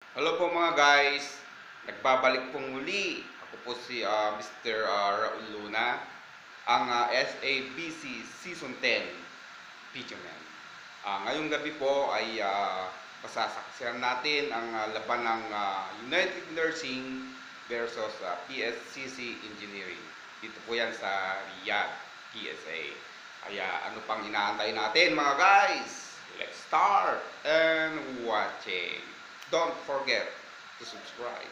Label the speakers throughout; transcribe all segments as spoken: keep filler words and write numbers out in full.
Speaker 1: Hello po mga guys, nagbabalik pong muli. Ako po si uh, Mister Uh, Raul Luna, ang uh, S A B C Season ten P S M M C. Uh, ngayong gabi po ay uh, pasasaksihan natin ang uh, laban ng uh, United Nursing versus uh, P S C C Engineering. Dito po yan sa Riyadh K S A. Kaya ano pang inaantay natin mga guys? Let's start and watching. Don't forget to subscribe.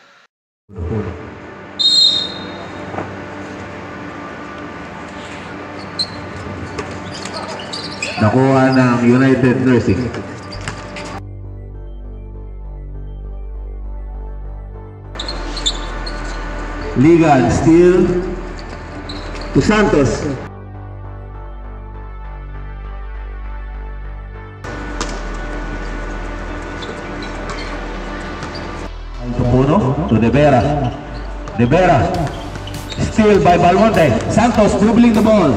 Speaker 2: Nakuha ng United Nursing. Ligan still to Santos. Puno to De Vera. De Vera still by Balmonte. Santos dribbling the ball.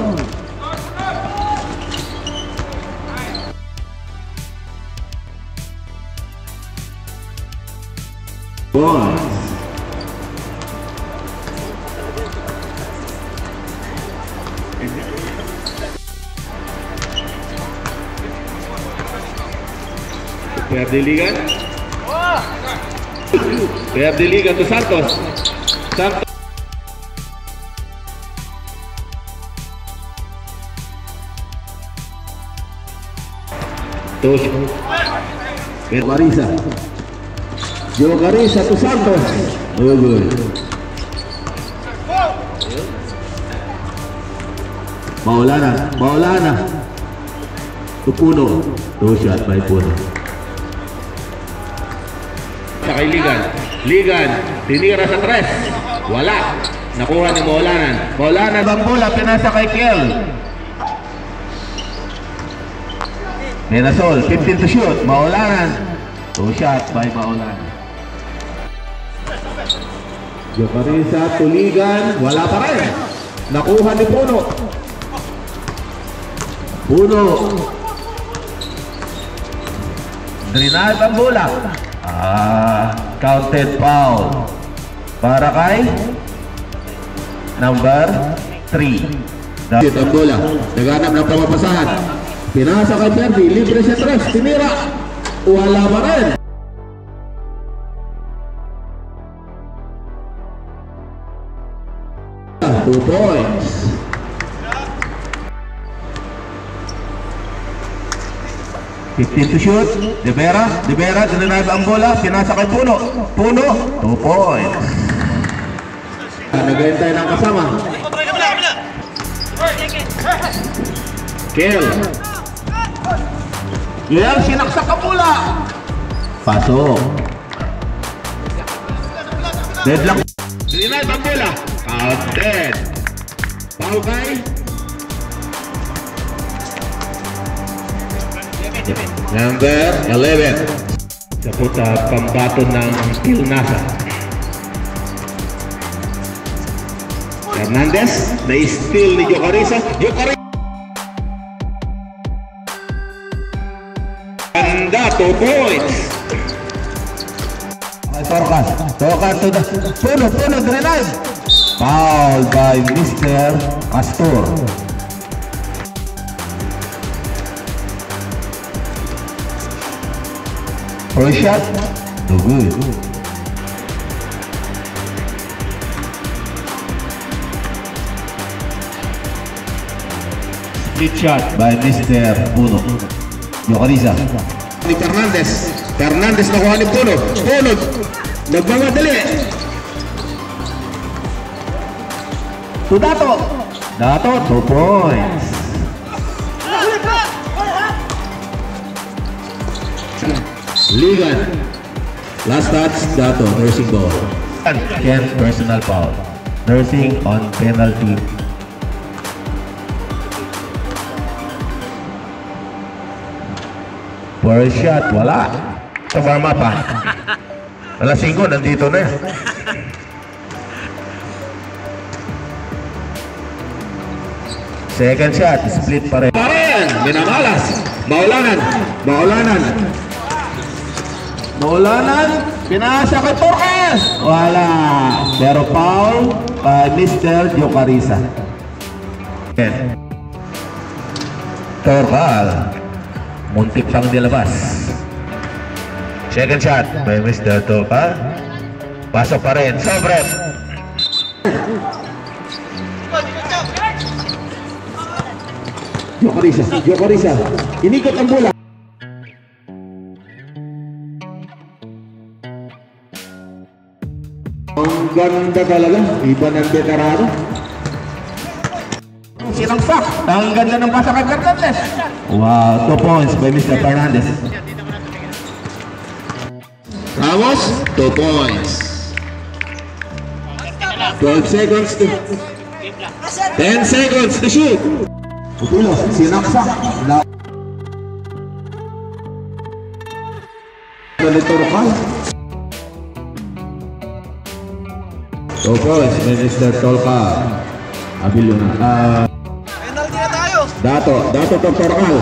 Speaker 2: Ball. Pierde Ligan. Pierde Ligan to Santos. Santos. Tush. Marisa. Joe Marisa to Santos. Oh, good. Maulana. Maulana. To Puno. Two shot by Puno. Kay Ligan. Ligan. Tinira sa tres. Wala. Nakuha ni Maulanan. Maulanan. Bang bola. Pinasa kay Kiel. Menasol. fifteen to shoot. Maulanan. Two shot by Maulanan. Jokarisa to Ligan. Wala pa rin. Nakuha ni Puno. Puno. Drinal bang bola. Ah, counted foul para kay number three. Dito ang bola, naghanap ng pamapasahan. Pinasa kay Perdi, libre siya tres, tinira. Wala pa rin. Two points. fifteen to shoot. De Vera, De Vera, dinanay ang bola, pinasa kay Puno. Puno, two points. Nagayin tayo ng kasama. Kiel. Kiel, sinaksak ang bola. Pasok. Deadlock. Dinanay ang bola. Counted. Foul kay number eleven. Sa puta pambato ng Pilnasa. Hernandez, na-steal ni Jokarisa. Jokarisa. Ganda, two points. Torkas. Torkas to the Puno, Puno, Drenay. Foul by Mister Astor. First shot, no good. Split shot by Mister Puno. Jokarisa. Ni Fernandez. Fernandez nakuha ni Puno. Puno. Nagmamadali. To Dato. Dato, two points. Ligan. Last touch, Dato, Nursing ball. tenth personal foul. Nursing on penalty. First shot, wala. Sa warm-up pa. Alas singko, nandito na. Second shot, split pa rin. Paren, minamalas. Maulanan. Maulanan. Maulanan. Pinasa kay Torres. Wala. Pero foul kay Mister Jocarisa. Torcal. Muntik pang nilabas. Second shot by Mister Torcal. Pasok pa rin. Sobre. Jocarisa. Jocarisa. Inikot ang bola. Ang ganda talaga. Iba ng veterano. Sinangsak. Ang ganda ng pasa kay Fernandez. Wow, two points by Mister Fernandez. Ramos, two points. twelve seconds to ten seconds to shoot. Pupulo, sinangsak. Ganito Rocal. two points by Mister Tolka. Abilo na. Uh,
Speaker 3: Penalty na tayo.
Speaker 2: Dato, Dato Torcal.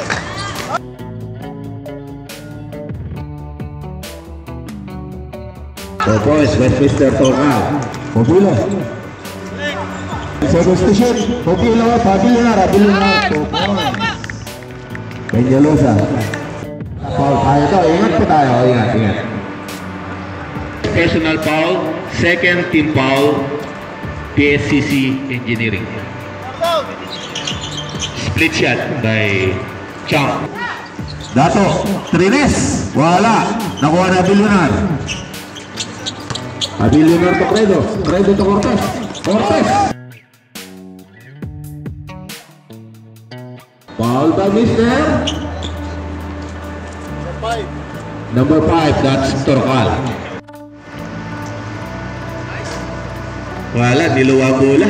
Speaker 2: two points by Mister Torcal. Pupulo. Seconds to shoot. Pupulo, Abilo na, Abilo na. two points. Peñalosa. Foul tayo to. Ingat po tayo. Ingat, ingat. Personal foul. Second team foul. P S C C Engineering. Split shot by Champ. Dato, Trines. Wala. Nakuha na Abilionar. Abilionar to Credo. Credo to Cortez. Cortez. Foul by Mister Number five, that's Torcal. Wala, niluwa bola.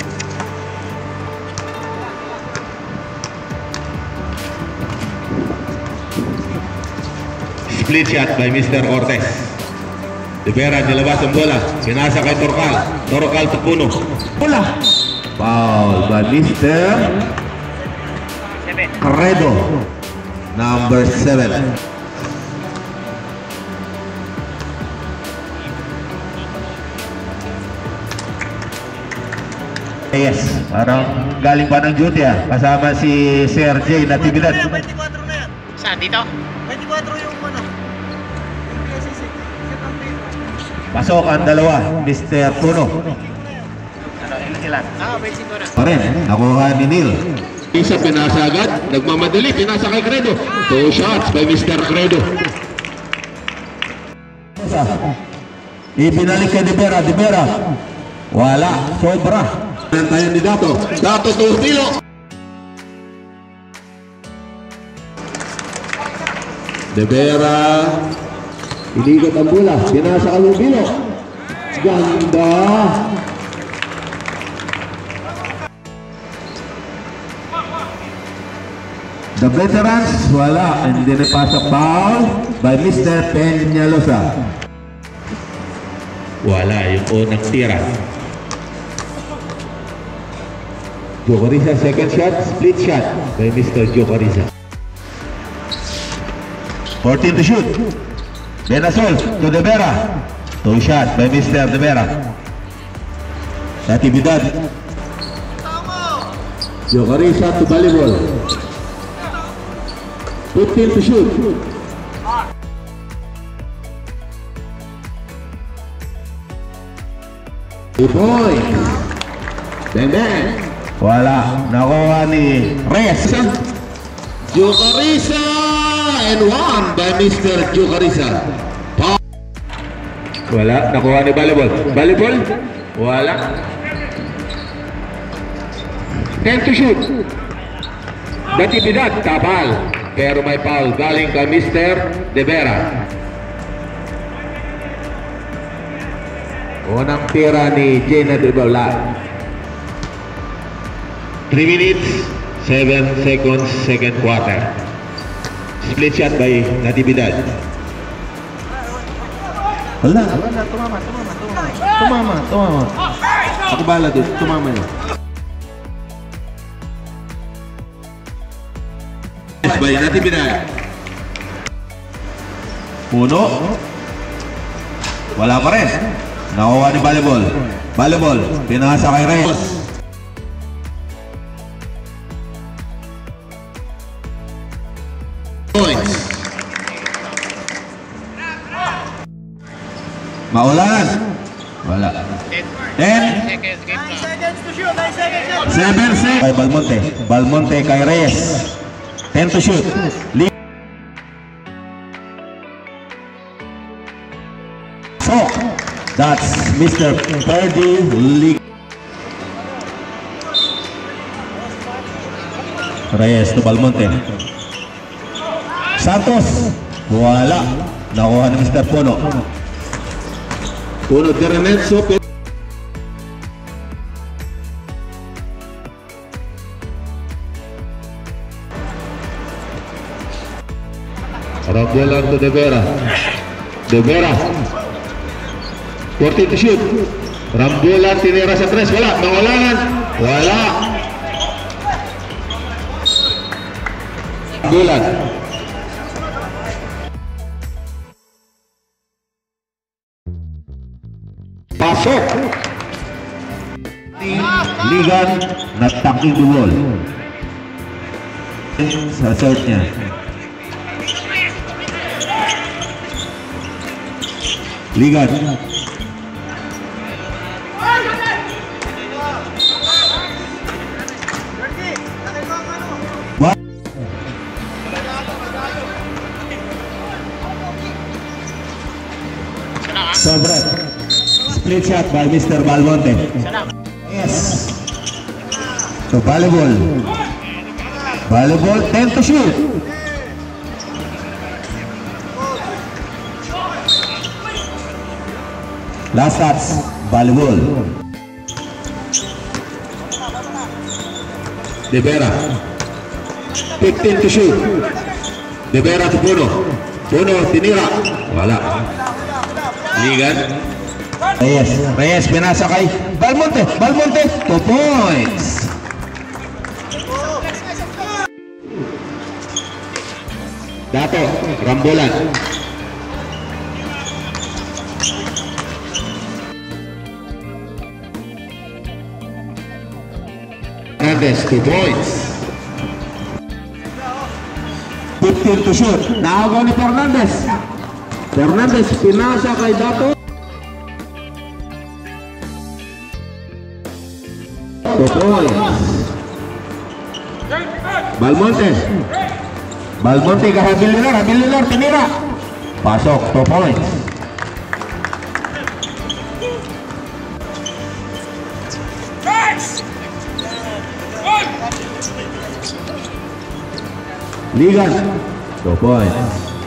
Speaker 2: Split shot by Mister Cortez. Libera, nilabas ang bola. Sinasa kay Torcal. Torcal tupuno. Bola. Foul by Mister Credo. Number seven. Yes, parang galing pa ng duty ah. Kasama si Sir J Natividad.
Speaker 3: twenty-four na yan.
Speaker 4: Saan? Dito?
Speaker 3: twenty-four yung ano. P S C C.
Speaker 2: Pasok ang dalawa, Mister Puno.
Speaker 4: Ano? Ilan ilan? Ah, twenty-four na.
Speaker 2: Pa rin, nakuha ni Neil. Isa pinasa agad, nagmamadali, pinasa kay Credo. Two shots by Mister Credo. Ibinalik kay Dibera, Dibera. Wala, sobra. Tayo ni Dato. Dato Turpilo. Dibera. Inigot ang bola. Pinasa kay Turpilo. Ganda. The veterans, wala. And then ipasok foul by Mister Peñalosa. Wala yung unang tira. Jocarisa second shot, split shot by Mister Jocarisa. fourteen to shoot. Benasol to De Vera. Two shot by Mister De Vera. Natividad. Jocarisa to volleyball. fifteen to shoot. Two points. Bang bang. Wala. Nakuha ni Reyes. Jocarisa and one by Mister Jocarisa. Wala. Nakuha ni volleyball. Volleyball. Wala. ten to shoot. Natividad. Tapal. Pero may foul galing kay Mister De Vera. Unang tira ni Jena De Bola. three minutes, seven seconds, second quarter. Split shot by Natividad. Wala.
Speaker 3: Wala, tumama, tumama, tumama. Tumama, tumama.
Speaker 2: Ako bala doon. Tumama niyo. By Natividad. Puno. Wala pa rin. Nakuha ni volleyball. Volleyball, pinasa kay Reyes. Points. Maulanan. Wala. ten.
Speaker 4: Seconds, game
Speaker 3: nine
Speaker 4: na.
Speaker 3: seconds to shoot, nine seconds.
Speaker 2: seven six. Kay Balmonte. Balmonte kay Reyes. ten to shoot. Lead. So, that's Mister Ferdy League. Reyes to Balmonte. Santos. Wala. Nakuha ni Mister Puno. Puno de Renetso. Rambulan to De Vera. De Vera. forty to shoot. Rambulan tinira sa tres. Wala. Mangulanan. Wala. Rambulan. Pasok. Ligan nagtangking dulol. Sa short niya. Ligan. Sobret. Split shot by Mister Balmonte. Yes. So volleyball. Volleyball, ten to shoot. Last shots, volleyball. De Vera. fifteen to shoot. De Vera to Puno. Puno, tinira. Wala. Ligan. Reyes. Reyes, pinasa kay Balmonte. Balmonte, two points. Dato, Rambulan. Hernandez, two points. fifteen to shoot. Nakagaw ni Fernandez. Fernandez, pinasa kay Dato. two points. Balmonte. Balmonte kay Habililar. Habililar, tinira. Pasok, two points. Ligan, two points.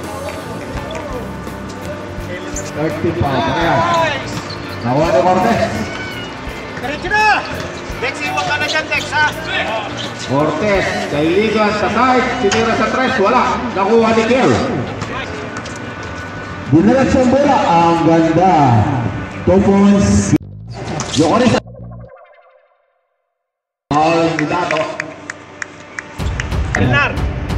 Speaker 2: thirty-five. Nakuha ni Cortez.
Speaker 3: Diretso na! Dex, iwan ka na dyan, Dex, ha?
Speaker 2: Cortez, kay Ligan sa side, sinira sa tres, wala. Nakuha ni Kel. Dinalag siyang bola, ang ganda. two points. Yokoris. All ni Dato.
Speaker 3: Pilar!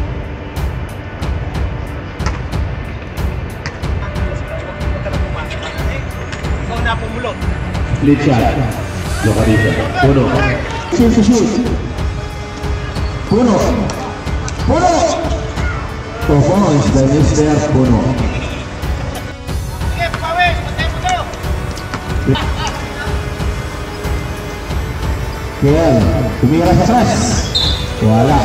Speaker 3: Ikaw na pumulot.
Speaker 2: Split shot. Yokoris. Puno. Shoot, shoot, shoot. Puno. Puno. two points by Mister Puno.
Speaker 3: Sige, pawis! Patay mo to!
Speaker 2: Kel, tumira sa tres. Wala.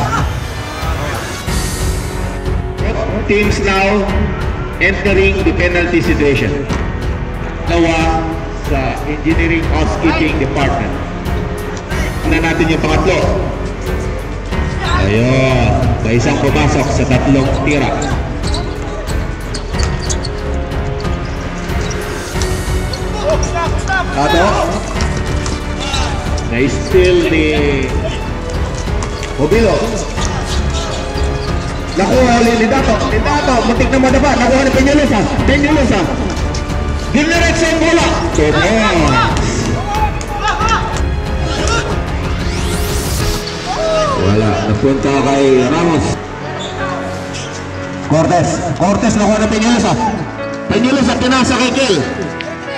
Speaker 2: Teams now entering the penalty situation. Nawa sa Engineering Housekeeping Department. Na natin yung pangatlo. Ayun, may isang pumasok sa tatlong tira. Ato. Na-steal ni Mobilo. Nakuha ulit ni Dato. Ni Dato, muntik na madaba. Nakuha ni Peñalosa. Peñalosa. Diniretso ang bola. Wala. Napunta kay Ramos. Cortez. Cortez nakuha ni Peñalosa. Peñalosa pinasa kay Kel.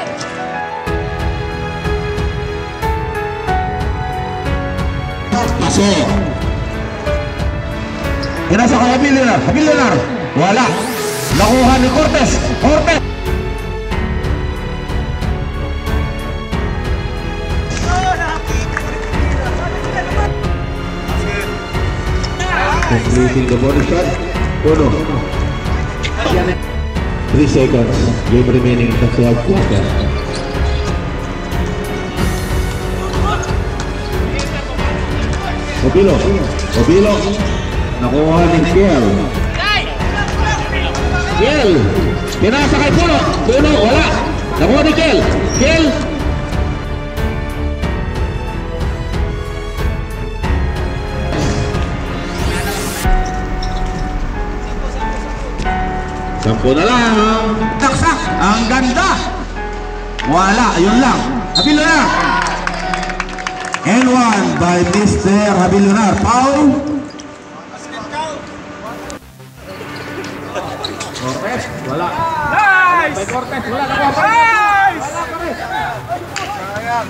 Speaker 2: Pasok. Pinasa kay Habilionar. Habilionar. Wala. Nakuha ni Cortez. Cortez. Completing the body shot. Uno. Three seconds. Game remaining in the third quarter. Obilo. Obilo. Nakuha ni Kiel. Kiel. Pinasa kay Puno. Puno. Wala. Nakuha ni Kiel. Kiel. Sampo na lang. Taksak. Ang ganda. Wala. Yun lang. Habilionar. And one by Mister Habilionar. Foul. Cortez. Wala. Nice. By Cortez. Wala. Nice. Wala pa rin. Sayang.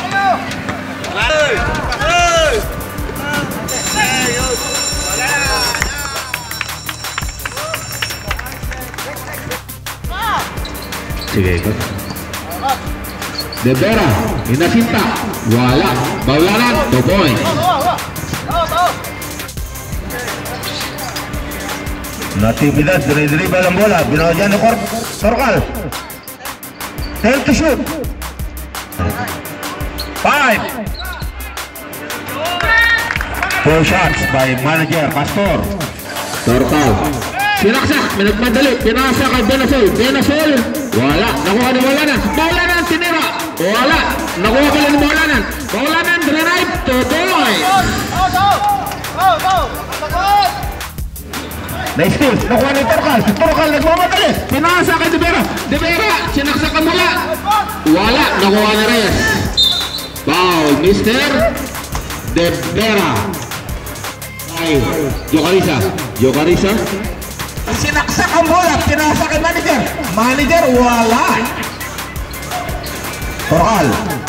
Speaker 2: Nice. Sige, ikot. De Vera, Inasinta, wala. Baulanan, two points. Natividad, dire-dribble ang bola. Binawa dyan ng Torcal. ten to shoot. Five. Four shots by manager Pastor. Torcal. Sinaksak, minagmadali, pinasa kay Benasol. Benasol, wala. Nakuha ni Baulanan. Baulanan, tinira. Wala. Nakuha ka lang ni Baulanan. Baulanan, drive, two points. Na-steal, nakuha ni Torcal. Torcal, nagmamadali. Pinasa kay De Vera. De Vera, sinaksak ang mula. Wala. Nakuha ni Reyes. Foul, Mister De Vera. Ay, Jocarisa. Jocarisa. Sinaksak ang bola, pinasa kay manager. Manager, wala. Torcal.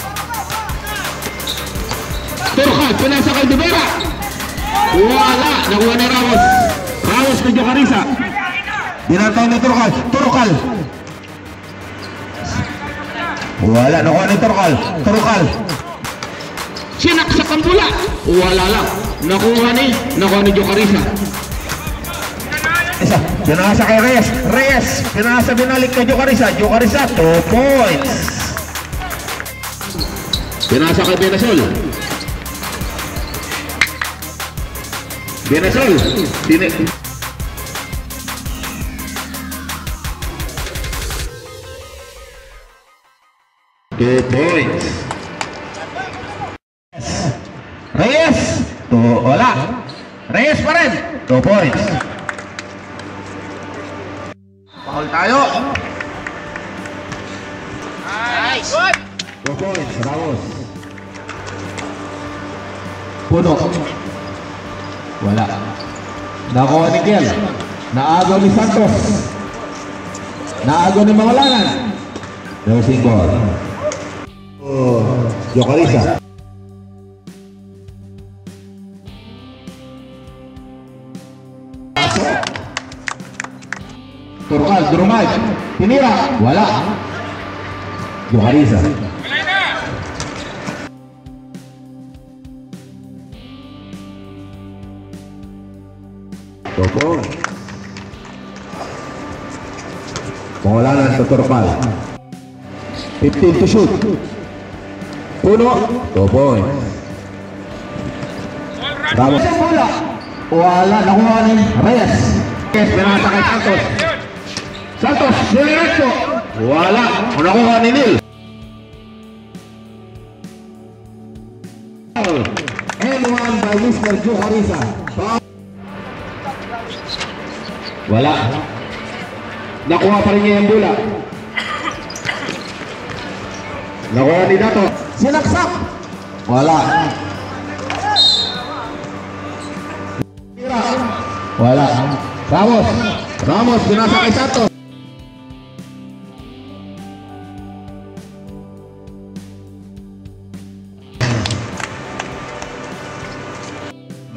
Speaker 2: Torcal, pinasa kay De Vera. Wala. Nakuha ni Ramos. Ramos kay Jocarisa. Dinatay ni Torcal. Torcal. Wala. Nakuha ni Torcal. Torcal. Sinaksak ang bola. Wala lang. Nakuha ni, nakuha ni Jocarisa. Isa, pinasa kay Reyes. Reyes, pinasa binalik kay Jocarisa. Jocarisa, two points. Pinasa kay Benasol. Benasol, sini. Two points. Reyes, two, wala. Reyes pa rin, two points. Foul tayo. Nice. Two points, Ramos. Puno. Wala. Nakuha ni Kiel. Naagaw ni Santos. Naagaw ni Baulanan. Nursing ball. Oh, Jocarisa. Torcal, Durumay, tinira, wala. Jocarisa. Topo. Baulanan sa Torcal. fifteen to shoot. Puno. Topo. Ramos. Wala. Wala. Nakuha ni Reyes. Reyes, pinasa kay Santos. Santos, diretso. Wala. Nakuha ni Nil. And one by Mister Jocarisa. Wala. Nakuha pa rin niya yung bola. Nakuha ni Dato. Sinaksak. Wala. Wala. Ramos. Ramos, pinasa kay Santos.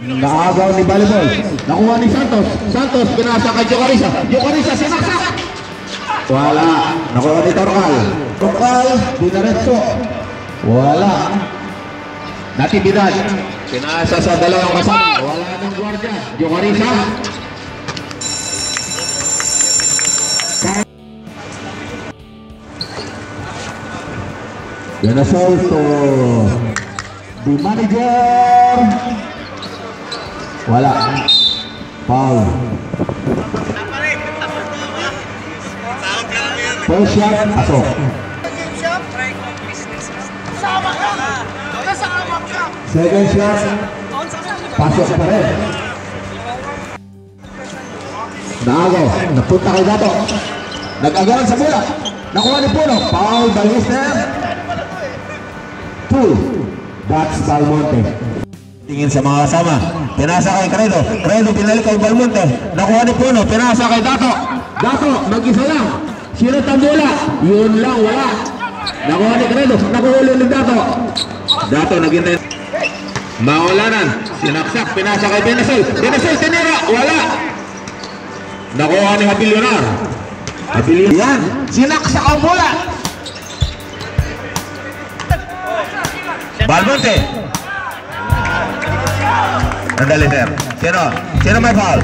Speaker 2: Naagaw ni volleyball. Nakuha ni Santos. Santos, pinasa kay Jokarisa. Jokarisa, sinaksak. Wala. Nakuha ni Torcal. Torcal, dinaretso. Wala. Natividad. Pinasa sa dalawang kasama. Wala ng guardia. Jokarisa. Yan na to the manager. Wala. Foul. First shot, pasok. Second shot, pasok pa rin. Naagaw, napunta kay Dato. Nag-agaran sa bola. Nakuha ni Puno. Foul by Mister Pool. That's Balmonte. Tingin sa mga kasama. Pinasa kay Credo. Credo pinalik kay Balmonte. Nakuha ni Puno. Pinasa kay Dato. Dato, mag-isa lang. Sino tambula? Yun lang, wala. Nakuha ni Credo. Nakuha ni Dato. Dato, naghintay. Maulanan. Sinaksak. Pinasa kay Benasol. Benasol, tinira. Wala. Nakuha ni Habilionar. Habilionar. Yan. Sinaksak ang bola. Balmonte. Nandali, sir. Sino? Sino may foul?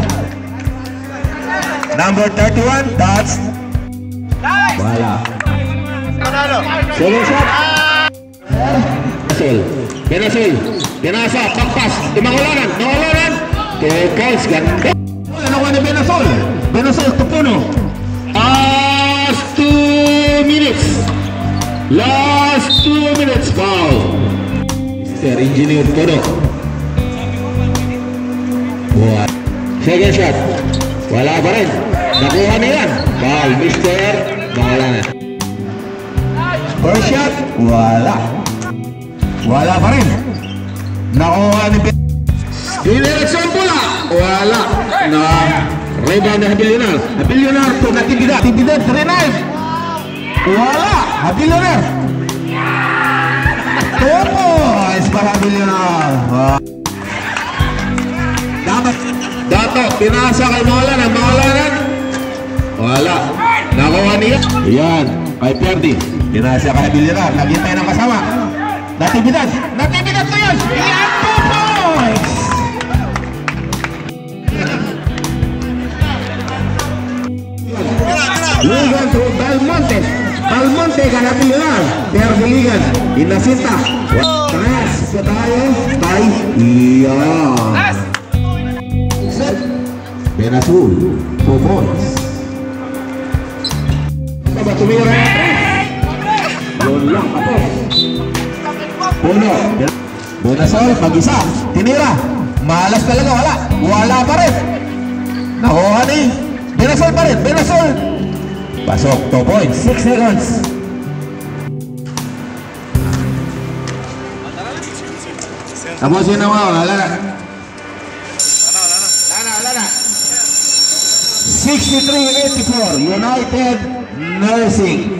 Speaker 2: Number thirty-one, that's wala. Second shot. Benasol. Benasol. Pinasa, pangpas. Imangulanan. Mangulanan. Kekals, ganda. Nakuha ni Benasol. Benasol, tupuno. Last two minutes. Last two minutes. Foul. Mister Engineer Puno. Buat. Second shot. Wala pa rin. Nakuha niyan. Foul. Mister Maulanan. First shot. Wala. Wala pa rin. Nakuha ni P. Direksyon pula. Wala. Na rebound na Habilionar. Habilionar to natibidad. Natibidad. Three-knife. Wala. Habilionar. Topo. Es para Habilionar. Dapat. Dato. Pinasa kay Maulanan. Maulanan. Wala. Nakuha niya. Yan. Kay Perdi. Pinasa kay Habilionar. Naghintay ng kasama. Natibidad. Natibidad to yun. Yan po boys. Ligan to Balmonte. Balmonte ka na Habilionar. Perdi Ligan. Inasinta. Tres. So tayo. Tay. Iyan. Benasol. Two points. Aba tumira na tres. Yun lang ako. Puno. Benasol, mag-isa. Tinira. Malas talaga, wala. Wala pa rin. Nakuha ni Benasol pa rin. Benasol. Pasok, two points. Six seconds. Tapos yun na mga, wala na. Lana, lana. sixty-three eighty-four, United Nursing.